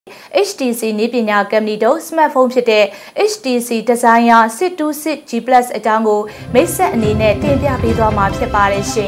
HTC နည်းပညာကမ္ပဏီတို့ smartphone ဖြစ်တဲ့ HTC Desire 626G Plus အကြောင်းကိုမိတ်ဆက်အနေနဲ့တင်ပြပေးသွားမှာဖြစ်ပါတယ်ရှင်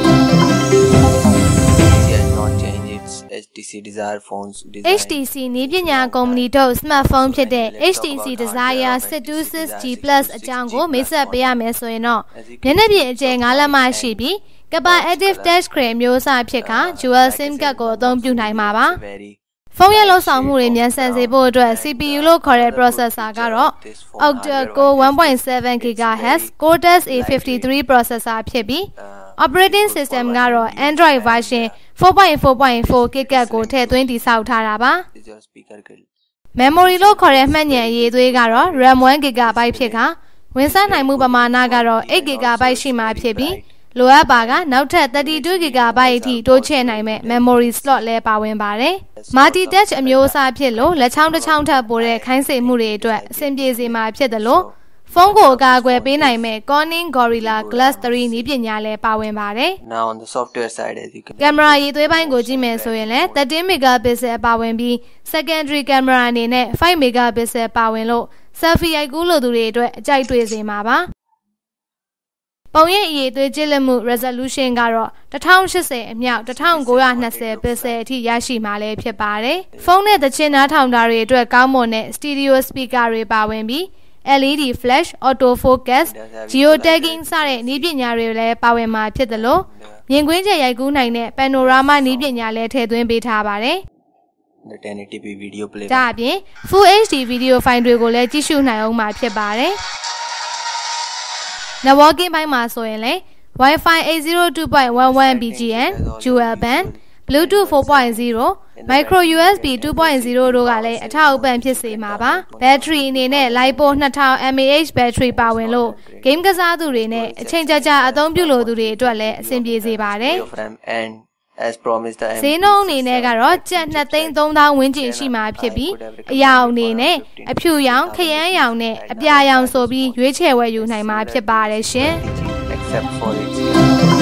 HTC Desire phones HTC နည်းပညာကုမ္ပဏီတို့ smartphone ဖြစ်တဲ့ HTC Desire 626G Plus အကြောင်းကိုမိတ်ဆက်ပေးရမယ်ဆိုရင်တော့မျက်နှာပြင်အကျယ်9လက်မရှိပြီးကပါ Active Touch Screen မျိုးစားဖြစ်က Dual SIM ကတ်ကိုအသုံးပြုနိုင်မှာပါဖုန်းရဲ့လှုပ်ဆောင်မှုတွေမြန်ဆန်စေဖို့အတွက် CPU လို့ခေါ်တဲ့ processor ကတော့ Octa-core 1.7 GHz Cortex A53 processor ဖြစ်ပြီး operating system ကတော့ Android version 4.4.4 GHz ကိုထည့်သွင်းတည်ဆောက်ထားတာပါ memory လို့ခေါ်တဲ့မှတ်ဉာဏ်အရည်အသွေးကတော့ RAM 1GB ဖြစ်ကဝင်စားနိုင်မှုပမာဏကတော့ 8GB ရှိမှာဖြစ်ပြီးလိုအပ်ပါကနောက်ထပ် 32GB အထိတိုးချဲ့နိုင်မဲ့ memory slot လဲပါဝင်ပါတယ် multi touch အမျိုးအစားဖြစ်လို့လက်ချောင်းတစ်ချောင်းထပ်ပိုတဲ့ခိုင်းစေမှုတွေအတွက်အဆင်ပြေစေမှာဖြစ်တယ်လို့ဖုန်းကိုအကာအကွယ်ပေးနိုင်မဲ့ Corning Gorilla Glass 3 နည်းပညာလဲပါဝင်ပါတယ် Now on the software side as you can ကင်မရာရည်သွေးပိုင်းကိုကြည့်မယ်ဆိုရင်လည်း13 megapixel ပါဝင်ပြီး secondary camera အနေနဲ့5 megapixel ပါဝင်လို့ selfie ရိုက်ကူးလိုသူတွေအတွက်အကြိုက်တွေ့စေမှာပါပုံရိပ်အရည်အသွေးကြည့်လက်မှု resolution ကတော့1080အမြောက်1920 pixel အထိရရှိမှာလည်းဖြစ်ပါတယ်ဖုန်းနဲ့သချင်းနားထောင်တာတွေအတွက်ကောင်းမွန်တဲ့ stereo speaker တွေပါဝင်ပြီး LED flash auto focus geo tagging စတဲ့နည်းပညာတွေလည်းပါဝင်မှာဖြစ်တယ်လို့မြင်ကွင်းကျယ်ရိုက်ကူးနိုင်တဲ့ panorama နည်းပညာလည်းထည့်သွင်းပေးထားပါတယ် the 1080p video play ဒါအပြင် Full HD video file တွေကိုလည်းကြည့်ရှုနိုင်အောင်မှာဖြစ်ပါတယ်networking ဘိုင်းမှာဆိုရင်လေ Wi-Fi 802.11 BGN dual band Bluetooth 4.0 micro USB 2.0 တို့ကလည်းအထောက်အပံ့ဖြစ်စေမှာပါ battery အနေနဲ့ LiPo 2000 mAh battery ပါဝင်လို့ game ကစားသူတွေနဲ့အချိန်ကြာအသုံးပြုလိုသူတွေအတွက်လည်းအဆင်ပြေစေပါတယ် as promised ဈေးနှုန်းအနေနဲ့ကတော့ကျပ်2,300,000 ဝန်းကျင်ရှိမှာဖြစ်ပြီးအရောင်အနေနဲ့အဖြူရောင်ခရမ်းရောင်နဲ့အပြာရောင်ဆိုပြီးရွေးချယ်ဝယ်ယူနိုင်မှာဖြစ်ပါတယ်ရှင် except for it